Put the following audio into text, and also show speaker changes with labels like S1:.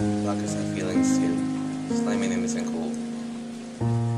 S1: Blackest have feelings too. Slimy name isn't cool.